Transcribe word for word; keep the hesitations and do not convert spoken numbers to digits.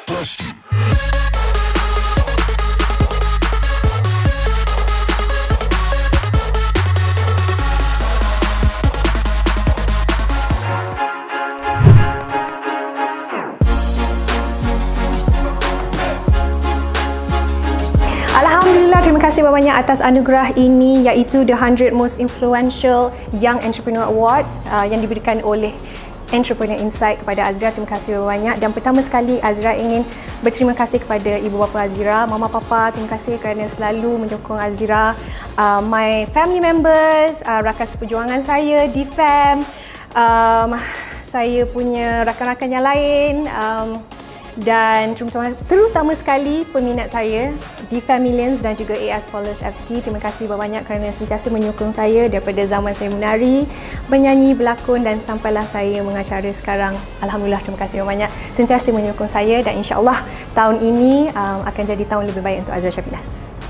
Alhamdulillah, terima kasih banyak atas anugerah ini, iaitu The one hundred Most Influential Young Entrepreneur Awards uh, yang diberikan oleh Entrepreneur Insight kepada Azira. Terima kasih banyak. Dan pertama sekali Azira ingin berterima kasih kepada ibu bapa Azira, mama papa, terima kasih kerana selalu menyokong Azira, uh, my family members, uh, rakan seperjuangan saya di Fam, um, saya punya rakan-rakan yang lain, um, dan terutama, terutama sekali peminat saya di Familians dan juga A S Followers F C. Terima kasih banyak kerana sentiasa menyokong saya daripada zaman saya menari, menyanyi, berlakon dan sampailah saya mengacara sekarang. Alhamdulillah, terima kasih banyak sentiasa menyokong saya dan insya-Allah tahun ini um, akan jadi tahun lebih baik untuk Azira Shafinaz.